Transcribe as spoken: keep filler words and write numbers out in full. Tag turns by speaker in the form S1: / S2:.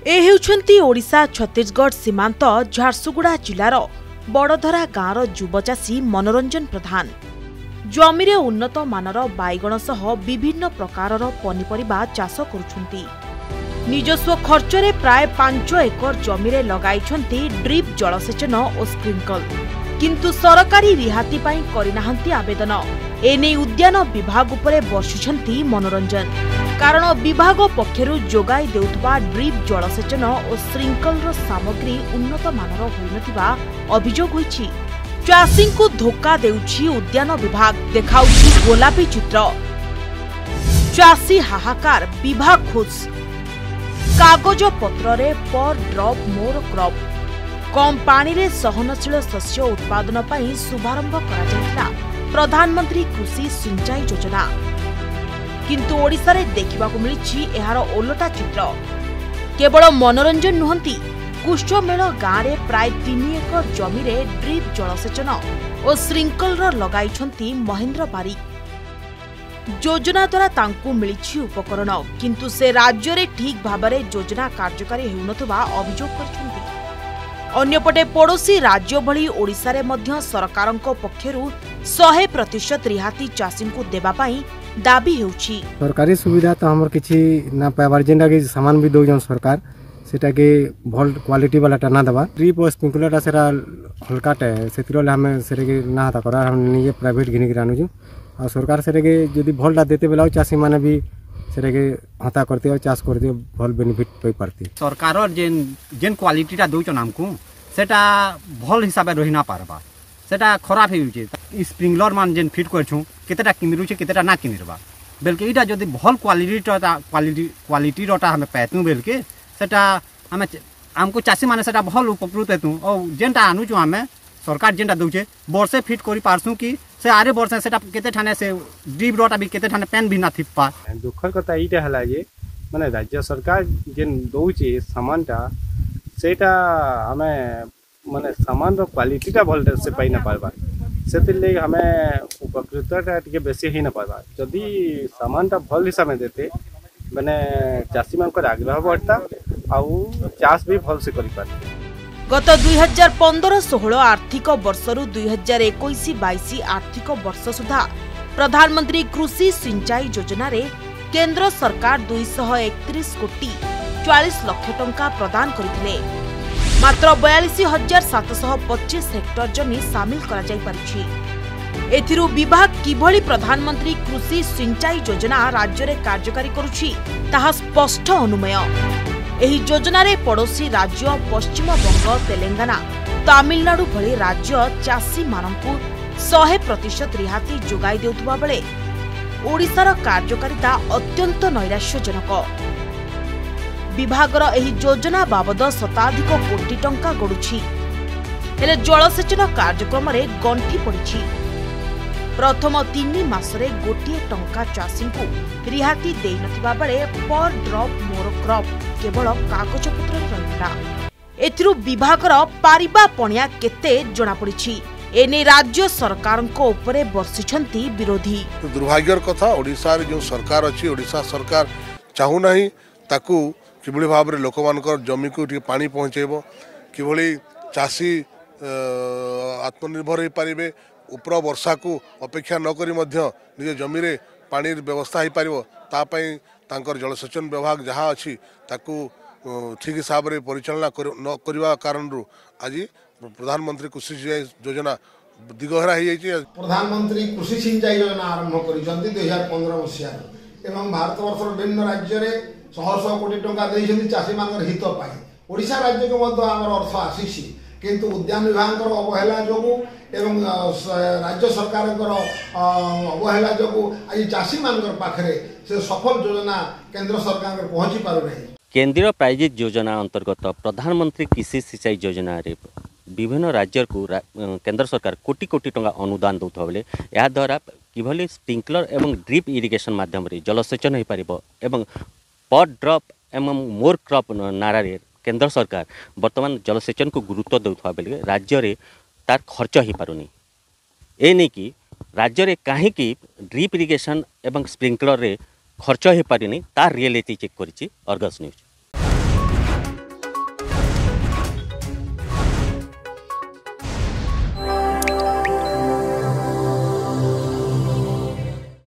S1: ए हेउछंती ओडिशा छत्तीसगढ़ सीमांत झारसुगुड़ा जिलार बड़धरा गाँवर युवचाषी मनोरंजन प्रधान जमीरे उन्नत मानर बाइगण सह विभिन्न प्रकारर पनिपरिबा चाष करुछंती। निजस्व खर्चरे प्राय पांच एकर जमीरे लगाइछंती ड्रिप जलसेचन और स्प्रिंकल, किंतु सरकारी रिहाती पाई करिनाहंती आवेदन। एने उद्यान विभाग उपरे बर्षुछंती मनोरंजन, कारण विभाग पक्षरु जोगाई देउथबा ड्रिप जलसेचन और स्प्रिंकलर सामग्री उन्नत मानर होइनथिबा अभियोग होइछि। चाषी को धोखा देउछि उद्यान विभाग, देखाउछि गोलापी चित्र। चाषी हाहाकार, विभाग खुश। कागज पत्ररे पर ड्रॉप मोर क्रॉप, कम पानी रे सहनशील शस्य उत्पादन पई शुभारंभ करा जायतिला प्रधानमंत्री कृषि सिंचाई योजना, किंतु ओडिशा रे देखिबाकू मिलिछि एहार ओलटा चित्र। केवल मनोरंजन नुहंती, कुष्ठमेल गाँव में प्राय तीन एकर जमी रे ड्रिप जलसेचन और स्प्रिंकलर लगाइछंती महेंद्र बारिक। योजना द्वारा तांकू मिलिछि उपकरण, किंतु से राज्य रे ठीक भाबरे योजना कार्यकारी हेउनथबा अभियोग करछंती। अन्यपटे पड़ोशी राज्य भली ओडिशा रे मध्य सरकारक पक्षरु सौ प्रतिशत रिहाती चाषी को देबा पई दाबी हेउछि।
S2: सरकारी सुविधा तो हमर किछि ना पाइबार, जेंडा कि सामान भी दउजन सरकार सेटा के भल क्वालिटी वाला टाना दबा। ड्रिप और स्प्रिंकलर सेरा हल्काटे सेतिरले हमें सेरे के ना हता करा, हम निजे प्राइवेट घिनि के आनुजु और सरकार सेरे के जदी भलटा देते बेला चाषी माने भी सेरे के हता करते और चाष करते भल बेनिफिट पई पारती।
S3: सरकार जेन जेन क्वालिटीटा दउचन हमकु सेटा भल हिसाबे रहि ना पारबा, सेटा खराब हे होचे। स्प्रिंकलर मान जेन फिट करछु केतेटा किमिरु छे केतेटा ना किमिरबा, बेलके इटा जदी भल क्वालिटीटा क्वालिटी क्वालिटी रटा हमें पैतु बेलके सेटा हमें हमको चाषी माने सेटा भल उपकृत हेतु और जेनटा आनुचु हमें सरकार जेनटा दउचे वर्षे फिट करि पारसु कि से आरे वर्षे सेटा केते ठाने से ड्रिप रटा भी केते ठाने पेन भी ना थिपा।
S4: दुखर कथा इटा हला जे माने राज्य सरकार जेन दउचे सामानटा सेटा हमें माने सामान रो क्वालिटीटा भल से पाई ना पारबा, सेतिर ले हमें उपकृतटा टिके बेसी ही ना पारबा। जदी सामानटा भल हिसाब में देते माने चाषी मान को आग्रह बढ़ता आउ चाष भी भल से करि पारते।
S1: गत दुई हजार पंद्रह सोलह आर्थिक वर्षरु दुई हजार इक्कीस बाईस आर्थिक वर्ष सुधा प्रधानमंत्री कृषि सिंचाई योजना रे केंद्र सरकार दो सौ इकतीस कोटी चालीस लाख टंका प्रदान करथिले। मात्र बयालीस हजार सात सौ पच्चीस हेक्टर जमी सामिल करा जाय परिछि। एथिरु विभाग किभली प्रधानमंत्री कृषि सिंचाई योजना राज्य रे कार्यकारी करुछि ताहा स्पष्ट अनुमेय। एही योजना रे पड़ोशी राज्य पश्चिम बंग, तेलंगाना, तमिलनाडु भली राज्य चाषी मानकु सौ प्रतिशत रिहाती जोगाई देउथबा बेले ओडिशार कार्यकारिता अत्यंत नैराश्यजनक। विभागर एही योजना बाबद शताधिक कोटी टंका गडुछि, हेले जलसेचन कार्यक्रम रे गंठी पड़िछि। प्रथम तीन मासरे गोटे टंका चाषी को रिहाती देई नथिबा बेले पर ड्रॉप मोर क्रॉप केवल कागज पत्र रहिला। एथिरु विभागर पारिबा पणिया केते जणा पड़िछि। एने राज्य सरकार को ऊपरे बर्षिछंती विरोधी।
S5: तो दुर्भाग्यर कथा ओडिशा रे जो सरकार अछि, ओडिशा सरकार चाहू नाही ताकू किभली भाव रे लोक मानकर जमी को टी पानी पहुंचेबो, किभली चाषी आत्मनिर्भर हो पारिबे, उपर वर्षा को अपेक्षा न करी मध्य निज जमी रे पानी व्यवस्था हो पारिबो। ता पई तांकर जलसेचन विभाग जहाँ अच्छी ताकू ठीक हिसाब से परिचालना कर, न करवा कारण आज प्रधानमंत्री कृषि सिंचाई योजना दिगहरा हो।
S6: प्रधानमंत्री कृषि सिंचाई योजना आरंभ कर दुई हजार पंद्रह मसीह एवं भारत वर्ष विभिन्न राज्य में शह शह कोटी टंका देइछन्ति चाषी मान हित पाई। ओडिशा राज्य को मध्य आमर अर्थ आसीछि, किंतु उद्यान विभाग अवहेला जो एवं राज्य सरकार अवहेला जो आज चाषी मान पाखे से सफल योजना केंद्र सरकार पहुंची पारु नहीं।
S7: केंद्रीय प्रायोजित योजना अंतर्गत प्रधानमंत्री कृषि सिंचाई योजना रे विभिन्न राज्य को केंद्र सरकार कोटी कोटी टंका अनुदान दौथा बेले या द्वारा किभली स्प्रिंकलर एवं ड्रिप इरिगेशन माध्यम रे जलसेचन हो पारिबो एवं पर ड्रॉप एवं मोर क्रॉप नारा रे केंद्र सरकार वर्तमान जलसेचन को गुरुत्व देउथबा बेले राज्य रे तार खर्च हो पारुनी। ए नहीं कि राज्य रे काहे कि ड्रिप इरिगेशन एवं स्प्रिंकलर रे खर्च हो पारिनी तार रियलिटी चेक करिछि अर्गस न्यूज।